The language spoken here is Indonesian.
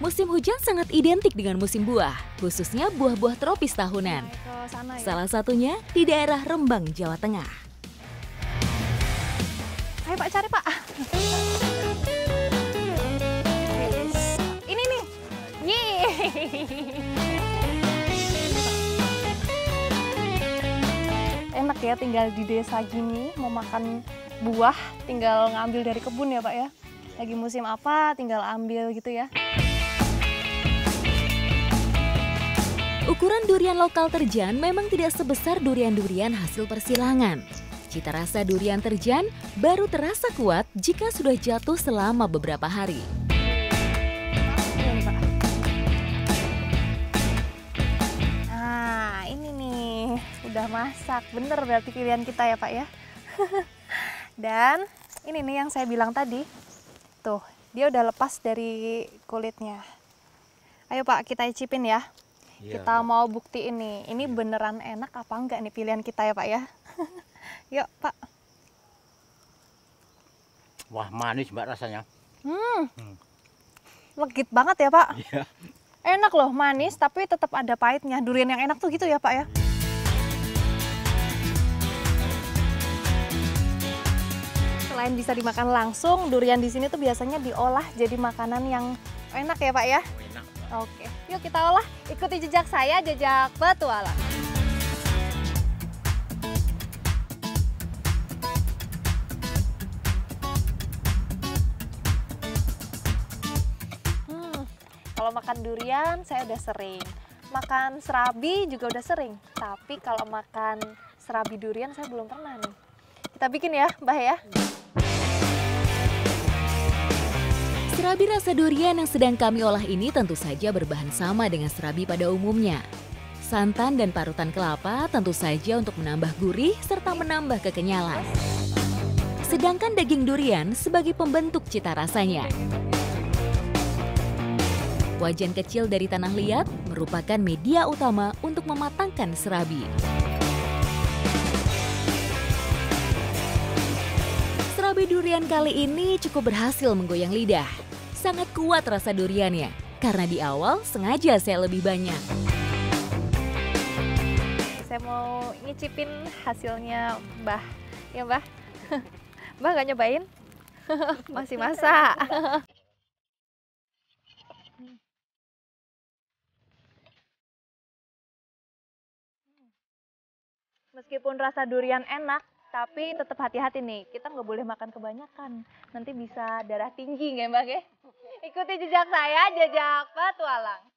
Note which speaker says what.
Speaker 1: Musim hujan sangat identik dengan musim buah, khususnya buah-buah tropis tahunan. Salah satunya di daerah Rembang, Jawa Tengah.
Speaker 2: Ayo Pak, cari Pak. Ini nih. Enak ya tinggal di desa gini, mau makan buah tinggal ngambil dari kebun ya Pak ya. Lagi musim apa tinggal ambil gitu ya.
Speaker 1: Ukuran durian lokal Terjan memang tidak sebesar durian-durian hasil persilangan. Cita rasa durian Terjan baru terasa kuat jika sudah jatuh selama beberapa hari.
Speaker 2: Nah, ini nih udah masak. Bener berarti pilihan kita ya Pak ya. Dan ini nih yang saya bilang tadi. Tuh, dia udah lepas dari kulitnya. Ayo Pak, kita icipin ya. Kita mau buktiin nih, ini beneran enak apa enggak nih pilihan kita ya Pak ya. Yuk Pak.
Speaker 3: Wah, manis Mbak rasanya.
Speaker 2: Legit banget ya Pak.
Speaker 3: Iya.
Speaker 2: Enak loh, manis tapi tetap ada pahitnya. Durian yang enak tuh gitu ya Pak ya. Selain bisa dimakan langsung, durian di sini tuh biasanya diolah jadi makanan yang enak ya Pak ya.
Speaker 3: Enak.
Speaker 2: Oke, yuk kita olah. Ikuti jejak saya, jejak petualang. Kalau makan durian saya udah sering. Makan serabi juga udah sering. Tapi kalau makan serabi durian saya belum pernah nih. Kita bikin ya, Mbah ya.
Speaker 1: Serabi rasa durian yang sedang kami olah ini tentu saja berbahan sama dengan serabi pada umumnya. Santan dan parutan kelapa tentu saja untuk menambah gurih serta menambah kekenyalan. Sedangkan daging durian sebagai pembentuk cita rasanya. Wajan kecil dari tanah liat merupakan media utama untuk mematangkan serabi. Serabi durian kali ini cukup berhasil menggoyang lidah. Sangat kuat rasa duriannya, karena di awal sengaja saya lebih banyak.
Speaker 2: Saya mau ngicipin hasilnya Mbah. Ya Mbah? Mbah nggak nyobain? Masih masak. Meskipun rasa durian enak, tapi tetap hati-hati nih. Kita nggak boleh makan kebanyakan. Nanti bisa darah tinggi nggak Mbak? Ikuti jejak saya, jejak petualang.